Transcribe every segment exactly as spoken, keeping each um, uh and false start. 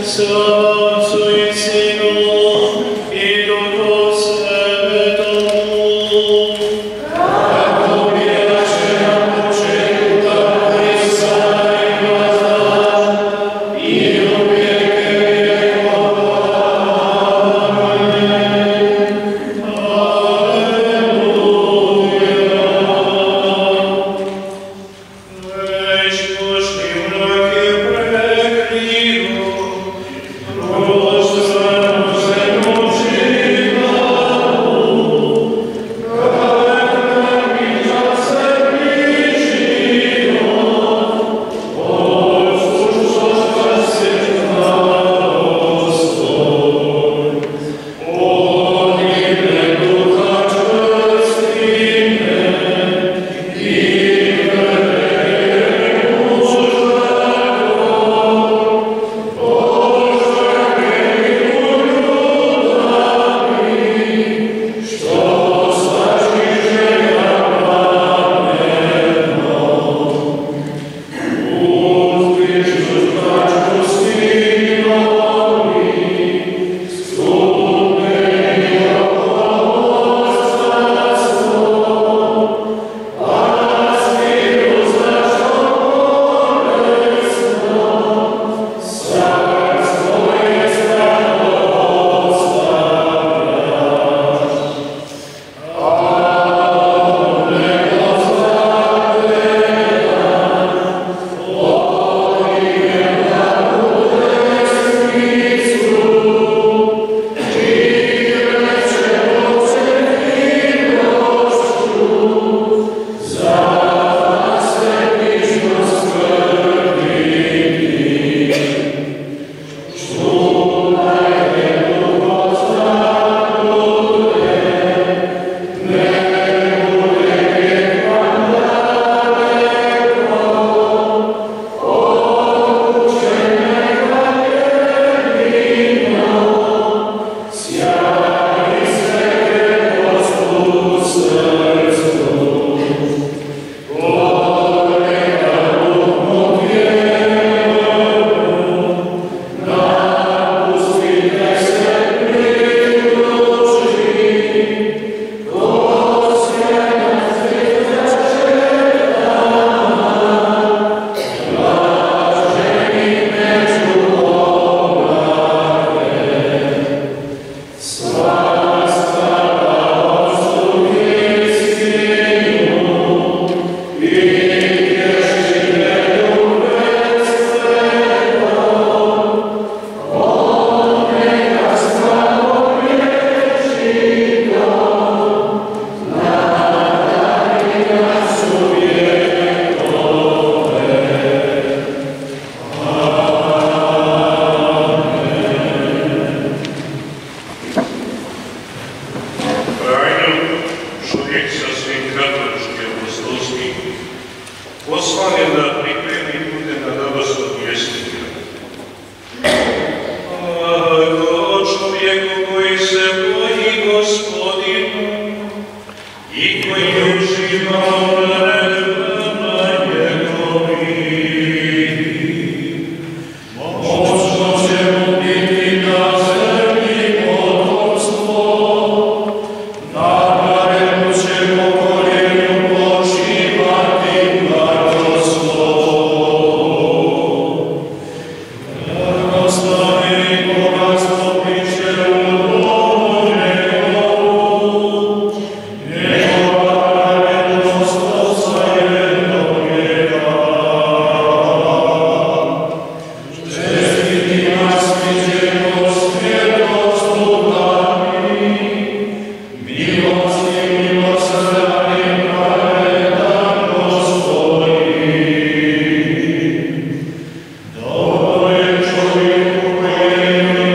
Dobre človeku,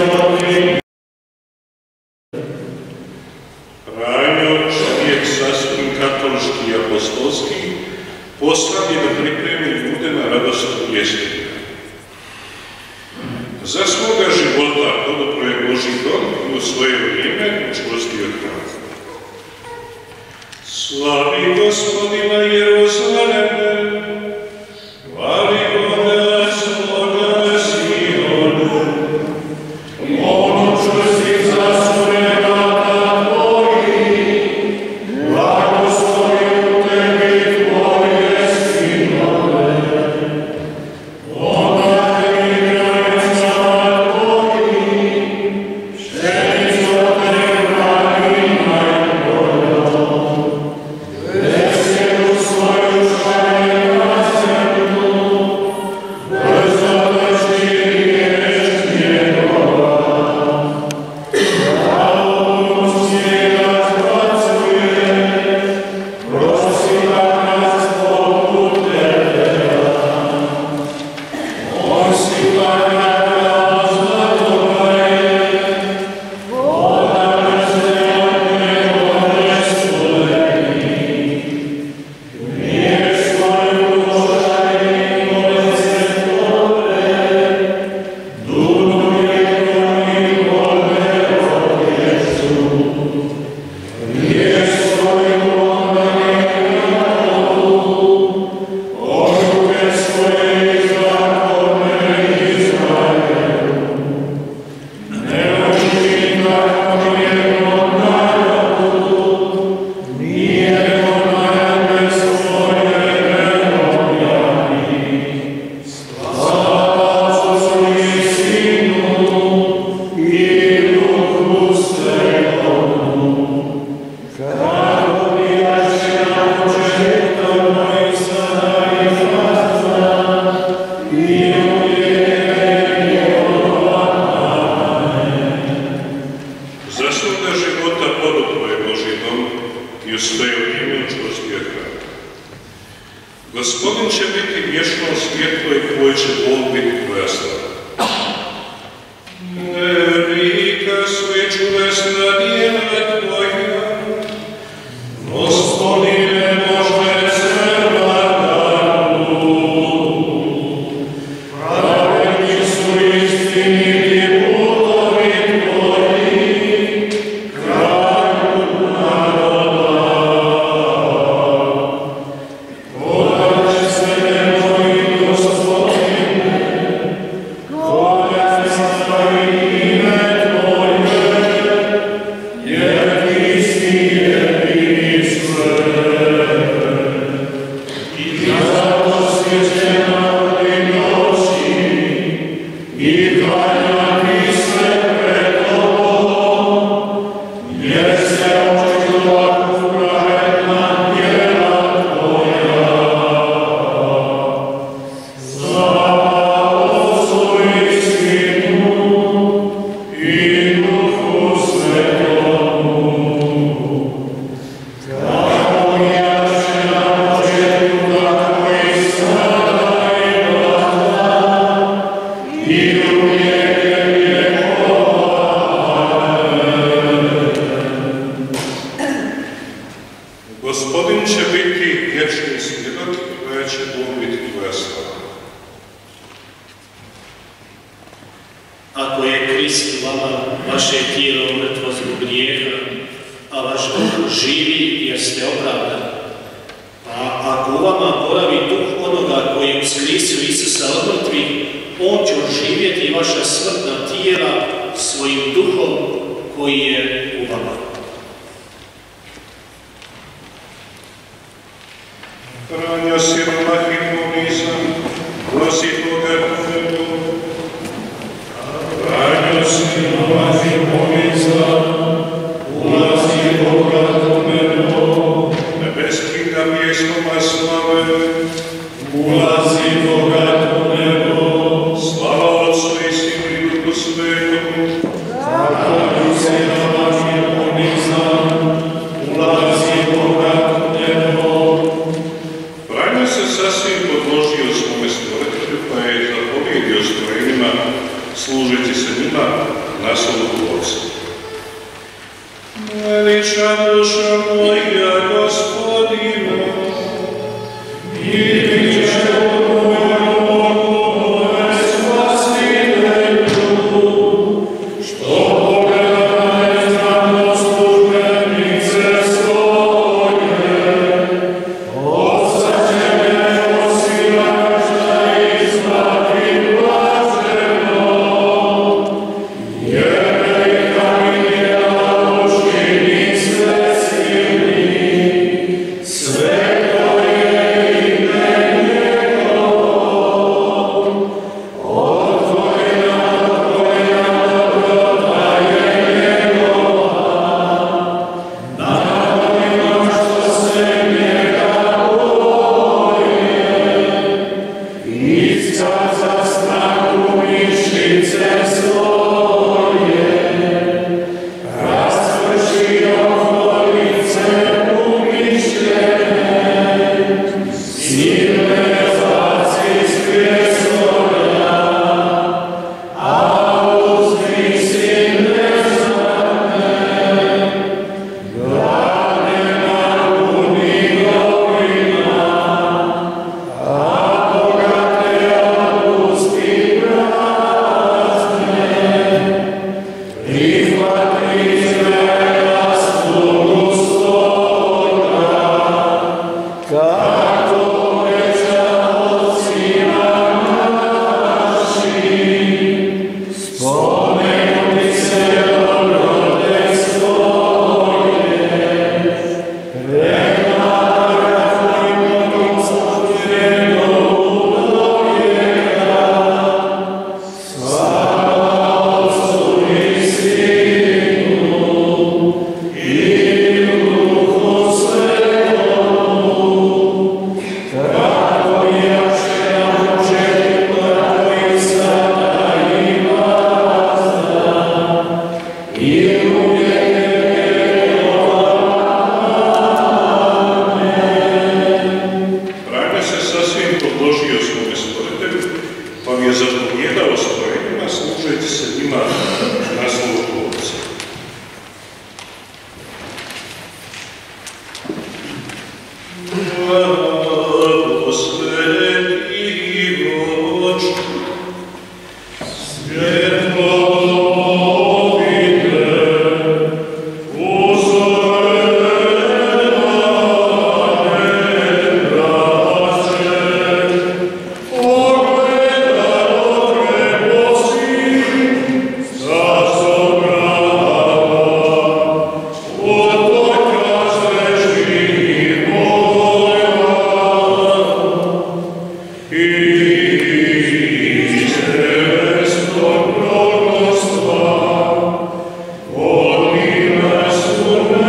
Služiti se njima, naslovu Tvorca. Veliča duša moja Gospodina, i biće moja Bogove Spasitelju, što pogledaj znamo službenice svoje, osađene osilaža i zlati blaženo, jer i kamenjela učini sve silni, sve to je ime njegovo, odvojena, odvojena dobrota je njegova, nad onima što se njega boje, iskaza snagu mišice svoje, raspršio holice umišljene, silne zlaci iz prijestolja, a uzmi silne znatne, glavne napuni dobrima, a bogate otpusti prazne. Prihvati Izraela slugu svoga, kako obeća ocima našim. Spomenuti se dobrote svoje, prema vrhovima njegovu dovijeka. Slava Otcu i Sinu i Duhu Svetomu, kako jaše na početku, tako i sada i vazda, i uvijek vjekova. Amen. Vrane se sasvim podložio svome stvoritelju, pa mi je zapovjedao stvorenjima, služujući se njima naslovu Tvorca. Blagosveti Oče, svjetlovite, uzorene braće, pogledaj dobre Boži, zašto brava, odvojkaš režim moja, i čestog prorostva, odmina su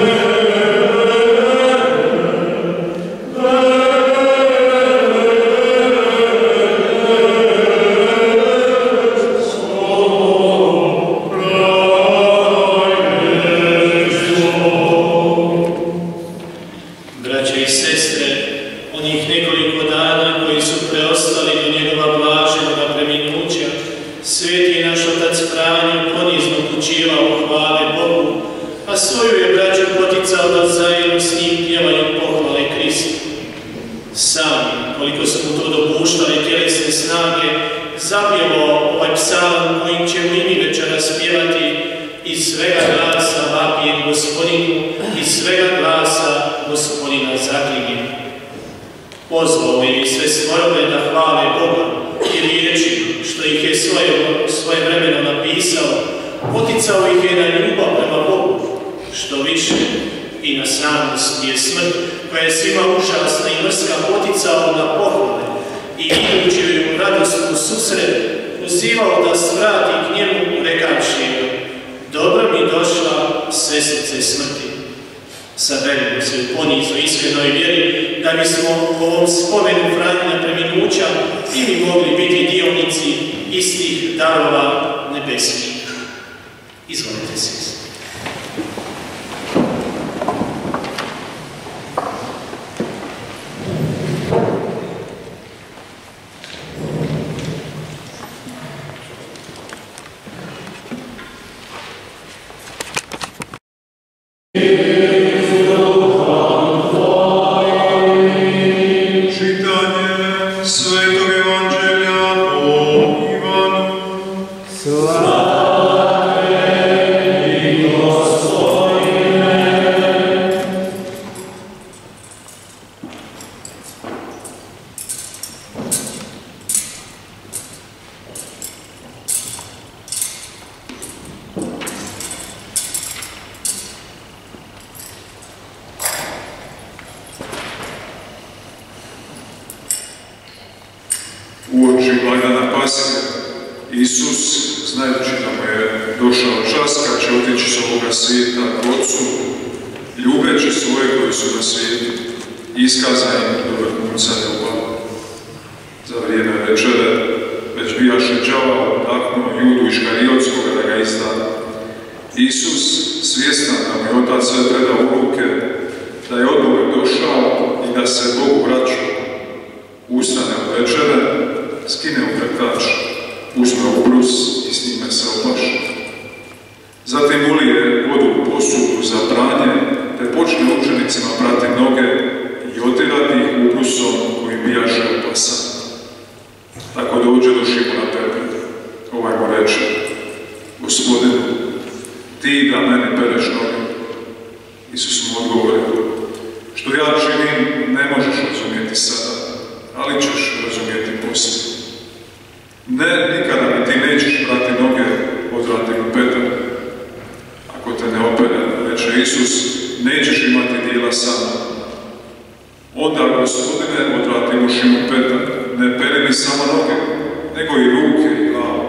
Braće i sestre, onih nekoliko dana koji su preostali do njegova blaženoga preminuća, sveti naš otac Franjo ponizno upućivao hvale Bogu, a svoju je braću poticao da zajedno s njim pjevaju pohvale Kristu. Sam, koliko su mu to dopuštali tjelesne snage, zapjevao ovaj psalam kojim ćemo i mi večeras pjevati: iz svega glasa vapijem Gospodinu, iz svega glasa Gospodina zaklinjem. Pozvao je i sve stvorove da hvale Boga i riječi što ih je svoje, svoje vremeno napisao, poticao ih je na ljubav prema Bogu, što više i na samost je smrt, koja je svima užasna i mrska, poticao na pohvale i idući joj u radost u susret, pozivao da svrati k njemu, rekavši: dobro mi došla, sestrice smrti. Saberimo se u ponizno iskrenoj vjeri, da bismo u ovom spomenu Franjina preminuća i mi mogli biti dionici istih darova nebeskih. Izvolite se. Uoči blagdana Paske, Isus, znajući da mu je došao čas kad će otići s ovoga svijeta k Otcu, ljubeći svoje koji su na svijetu, iskaza im do vrhunca ljubavi. Za vrijeme večere već bijaše đavao udahnuo Judu Iškariotskoga da ga izda. Isus, svjestan da mu je Otac sve predao u ruke, da je od Boga došao i da se Bogu vraća, ustane od večere, skine ukretač, uzme ubrus i s njime se oplaši. Zatim ulije vodu u posudu za pranje, te počne učenicima prati noge i otirati ih ubrusom koji bijaše opasan. Tako dođe do Šimona Petra. Ovaj mu reče: Gospodine, ti da mene pereš noge? Isus mu odgovorio: što ja činim ne možeš razumjeti sada, ali ćeš razumjeti poslije. Ne, nikada mi ti nećeš prati noge, odvrati mu Petar. Ako te ne opere, reče Isus, nećeš imati dijela sa mnom. Onda, Gospodine, odvrati mu Šimon Petar, ne peri mi samo noge, nego i ruke i glavu.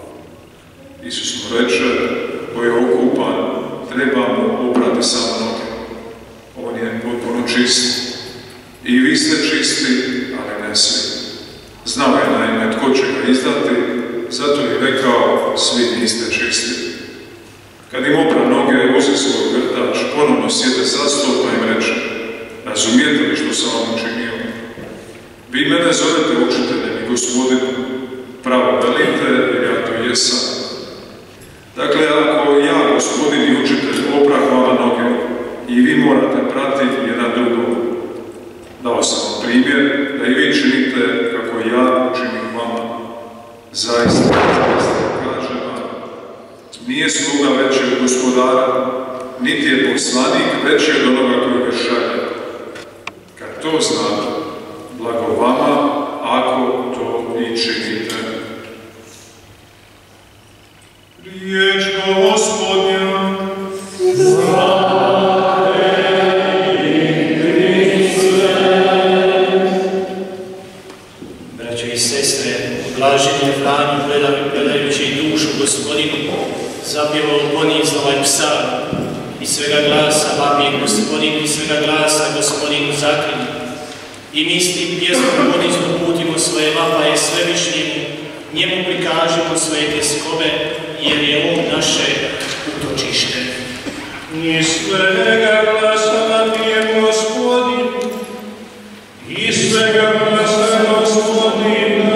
Isus mu reče: ko je okupan, treba mu oprati samo noge. On je potpuno čist. I vi ste čisti, ali ne svi. Znao je naime tko će ga izdati, zato je rekao: svi niste čisti. Kad im opra noge, uzme svoj grtač, ponovno sjede za stol pa im reče: razumijete li što sam vam učinio? Vi mene zovete učiteljem i Gospodinom, pravo velite jer ja to jesam. Dakle, ako ja, Gospodin i učitelj, oprah vama noge, i vi morate pratiti jedan drugog. Dao sam vam primjer da i vi činite kako ja činim vama. Zaista, zaista kažem vam, nije sluga veći od gospodara, niti je poslanik veći od onoga koji ga šalje. Kad to znate, blago vama ako to i činite. Riječ Gospodnja. Blaženje Franju, gledajući dušu Gospodinu, zapjevao ponizno ovaj psalm. I svega glasa vapi Gospodinu, i svega glasa Gospodinu zaklinju. I mi s tim pjesmom ponizno putimo svoje vapaje svevišnjemu, njemu prikažemo svoje tjeskobe, jer je on naše utočište. I svega glasa vapi Gospodinu, i svega glasa Gospodinu.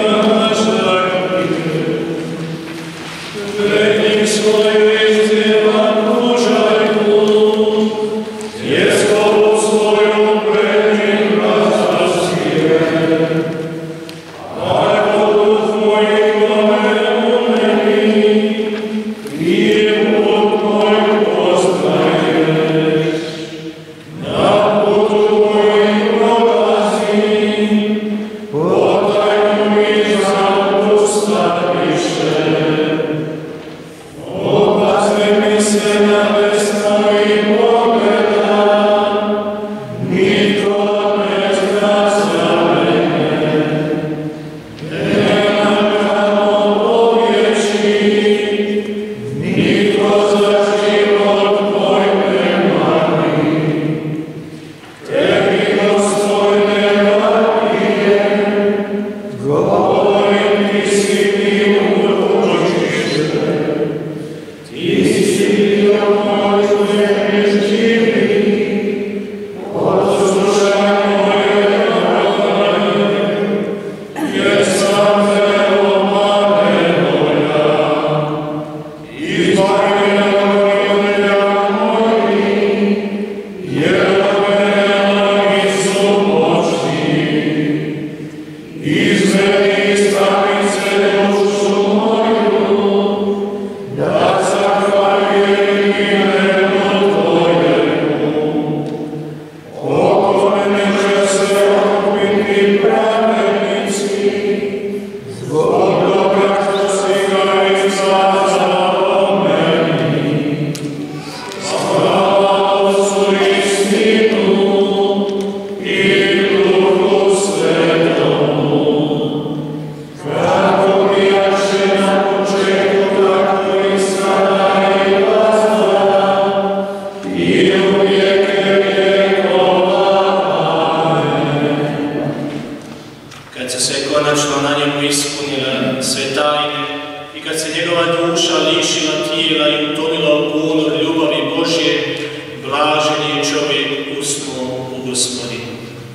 i utonila u ponor ljubavi Božje, blažen je čovjek usnuo u Gospodinu.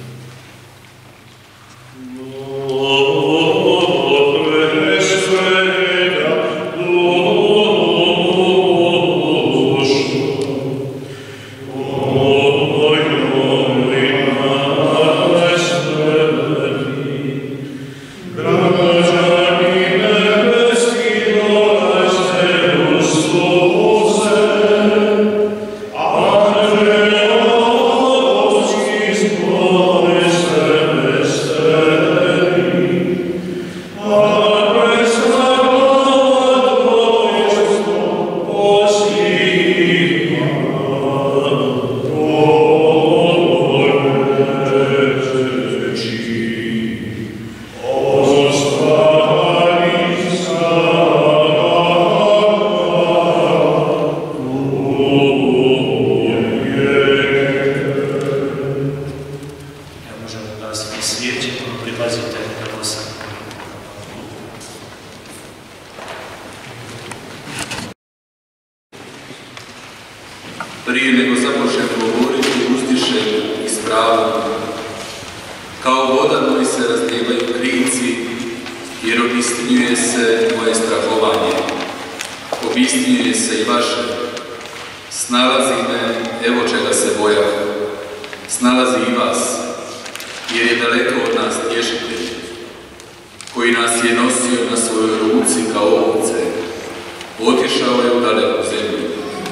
Prije nego započnem govoriti, uzdišem i s pravom. Kao voda moji se razlijevaju krici, jer obistinjuje se moje strahovanje. Obistinjuje se i vaše. Snalazi me, evo čega se bojah. Snalazi i vas, jer je daleko od nas tješitelj, koji nas je nosio na svojoj ruci kao ovce. Otišao je u daleku zemlju.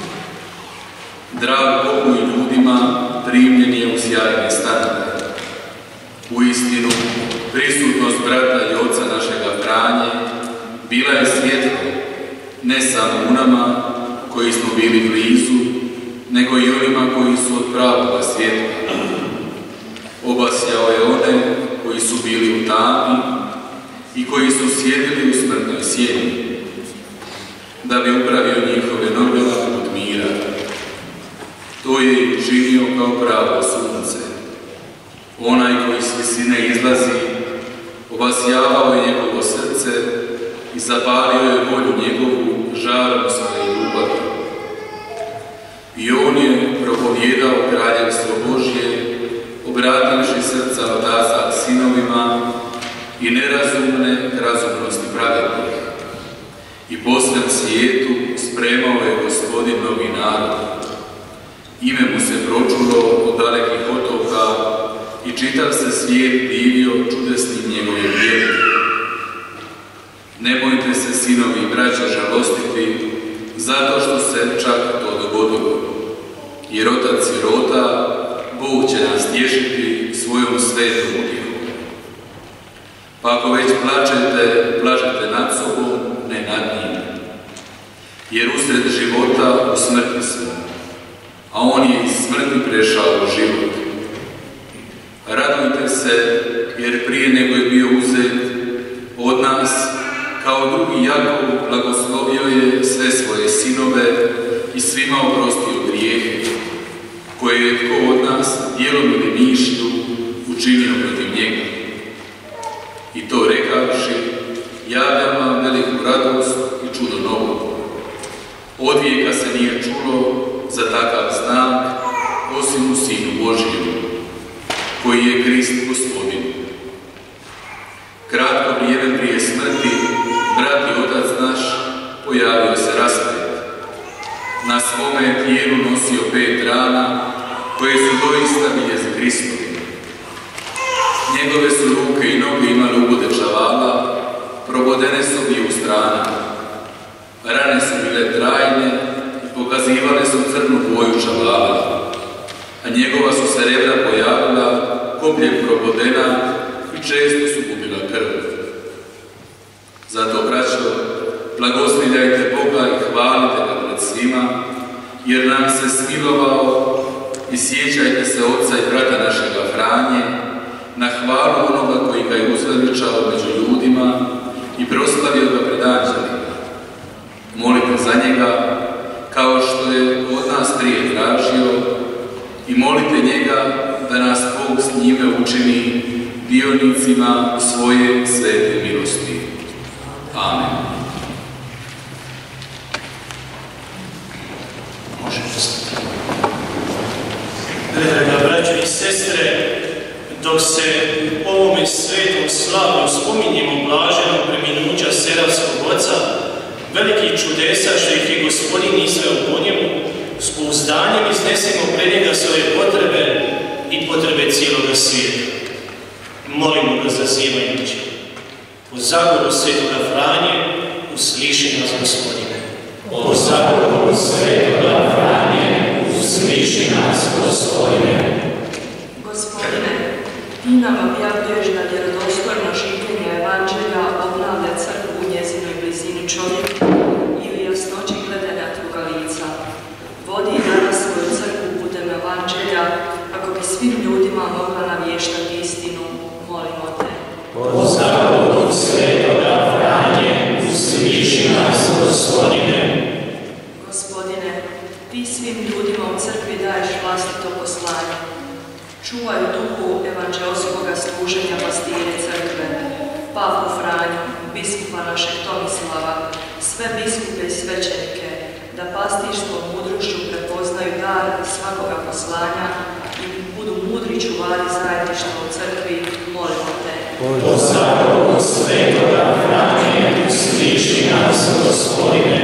Drag Bogu i ljudima, primljen je u sjajne stanove. U istinu, prisutnost brata i oca našega Franje bila je svjetlo, ne samo u nama koji smo bili blizu, nego i onima koji su od pravoga svjetla. Obasjao je one koji su bili u tami i koji su sjedili u smrtnoj sjeni, da bi upravio njihove noge na put mira. To je i učinio kao pravo sunce. Onaj koji s visine izlazi, obasjavao je njegovo srce i zapalio je volju njegovu žarom svoje ljubavi. I on je propovjedao kraljevstvo Božje, obrativši srca otaca sinovima i nerazumne k razumnosti pravednih. I po svem svijetu spremao je Gospodin novi narod. Ime mu se pročulo od dalekih otoka i čitav se svijet divio čudesnim njegovim djelima. Nemojte se, sinovi i braća, žalostiti zato što se čak to dogodilo. Jer Otac sirota, Bog će nas tješiti svojom svetom utjehom. Pa ako već plačete, plačete nad sobom, ne nad njim. Jer usred života u smrti smo, a on je iz smrti prešao u život. Radujte se, jer prije nego je bio uzet od nas, kao drugi Jakov blagoslovio je sve svoje sinove i svima oprostio grijehe, koje je tko od nas djelom ili mišlju učinio protiv njega. I to rekavši, javljam vam veliku radost i čudo novo. Od vijeka se nije čulo za takav znak, osim u Sinu Božjem, koji je Krist Gospodin. Kratko vrijeme prije smrti, brat i otac naš pojavio se raspet. Na svome tijelu nosio pet rana, koje su doista bile za Kristovi. Njegove su ruke i noge imali ubode čavala, probodene su bile u strana. Rane su bile trajne i pokazivale su crnu boju čavala, a njegova su se rebra pojavila, kopljem probodena i često su gubila krv. Zato, braćo, blagoslovljajte Boga i hvalite ga pred svima, jer nam se smilovao, i sjećajte se oca i brata našega Franje, na hvalu onoga koji ga je uzveličao među ljudima i proslavio ga pred anđelima. Molite za njega, kao što je od nas prije tražio, i molite njega da nas Bog s njime učini dionicima svoje svete milosti. Amen. možete stati. Draga braćo i sestre, dok se u ovome svetom slavlju spominjemo blaženog preminuća Seravskog oca, velikih čudesa što ih je Gospodin izveo po njemu, s pouzdanjem iznesemo pred njega svoje potrebe i potrebe cijeloga svijeta. Molimo ga zazivajući. Po zagoru svetoga Franje usliši nas, Gospodine. Po zagoru svetoga Franje usliši nas, Gospodine. Gospodine, ti nam objavljuješ da vjerodostojno življenje Evanđelja obnavlja crkvu u njezinoj blizini čovjeku i u jasnoći gledanja tvoga lica. Vodi danas svoju crkvu putem Evanđelja kako bi svim ljudima mogla navještati istinu. Molimo te. Po zagoru svetoga Franje usliši nas, Gospodine. Gospodine, ti svim ljudima u crkvi daješ vlastito poslanje. Čuvaj u duhu evanđelskoga služenja pastire crkve, Papu Franju, biskupa našeg Tomislava, sve biskupe i svećenike, da pastirskom mudrošću prepoznaju dar svakoga poslanja i budu mudri čuvari zajedništva u crkvi. Molimo te. Po zagoru svetoga Franje usliši nas, Gospodine.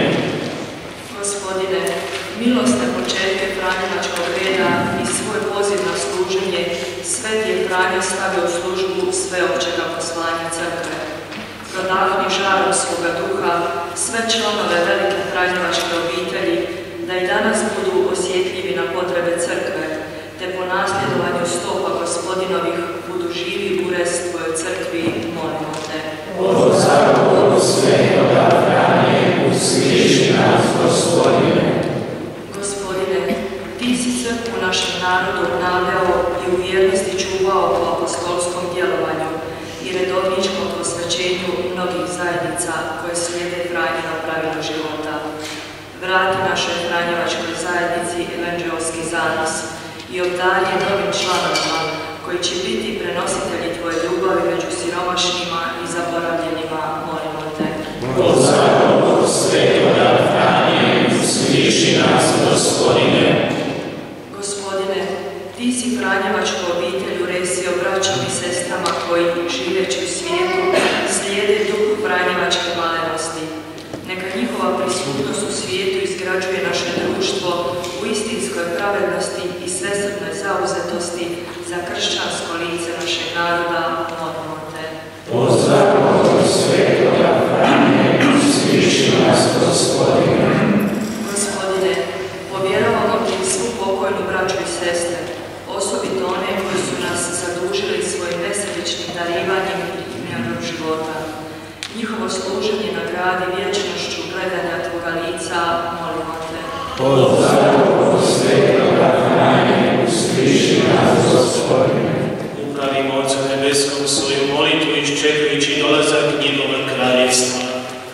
Gospodine, milosne početke Franjevačkog reda i svoj poziv na služenje Sveti je Franje stavio u službu sveopćega poslanja crkve. Prodahni žarom svoga duha sve članove velike Franjevačke obitelji da i danas budu osjetljivi na potrebe crkve, te po nasljedovanju stopa Gospodinovih budu živi urez tvojoj crkvi. Molimo te. Po zagoru svetoga Franje usliši nas, Gospodine. Gospodine, ti si crkvu našem narodu obnavljao i u vjernosti čuvao po apostolskom djelovanju i redovničkom posvećenju mnogih zajednica koje slijede Franjino pravilo života. Vrati našoj Franjevačkoj zajednici evanđelski zanos i obdari je novim članovima koji će biti prenositelji tvoje ljubavi među siromašnima i zaboravljenima. Molimo te. Po zagoru svetoga Franje usliši nas, Gospodine. Gospodine, ti si Franjevačku obitelj uresio braćom i sestrama koji, živeći u svijetu, slijede duhu Franjevačke malenosti. Neka njihova prisutnost u svijetu izgrađuje naše društvo u istinskoj pravednosti i svesrdnoj zauzetosti za kršćansko lice našeg naroda. Molimo te. Po zagoru svetoga Franje usliši nas, Gospodine. Gospodine, povjerovamo ti svu pokojnu braću i sestre, osobito one koji su nas zadužili svojim nesebičnim darivanjem i mjerom života. Njihovo služenje nagradi vječnošću gledanja tvoga lica. Molimo te. Po zagoru svetoga Franje usliši nas, Gospodine. Upravimo Otcu nebeskom svoju molitvu iščekujući dolazak njegova kraljevstva.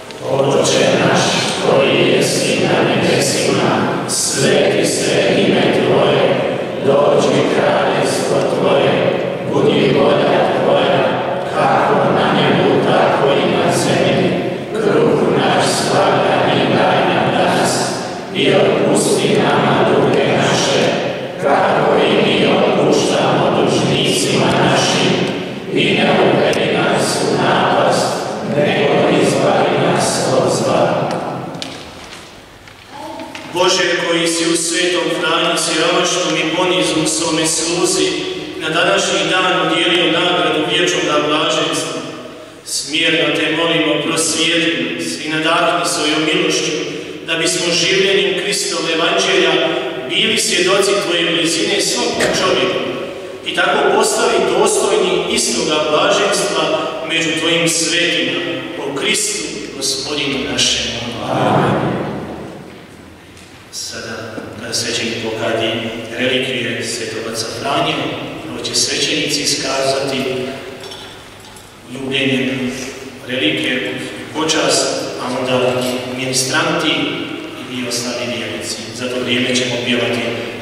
Oče naš, koji jesi na nebesima, sveti se ime Tvoje, dođi kraljestvo Tvoje, budi volja Tvoja, kako na nebu, tako i na zemlji. Kruh naš svakdanji daj nam danas i otpusti nama duge naše, kako i mi otpuštamo dužnicima našim, i ne uvedi nas u napast, nego izbavi nas od zla. Bože, koji si u svetom Franji siromašnom i poniznom svome sluzi na današnji dan udjelio nagradu vječnoga blaženstva, smjerno te molimo, prosvijetli nas i nadahni svojom milošću, da bismo življenjem Kristove evanđelja bili svjedoci Tvoje blizine svakom čovjeku i tako postali dostojni istoga blaženstva među Tvojim svetima, po Kristu, Gospodinu našem. Amen. Sada, kada svećenik pokadi relikvije svetog oca Franje, prvo će svećenici iskazati ljubljenjem relikvije počast, a onda ministranti i ostali vjernici. Za to vrijeme ćemo pjevati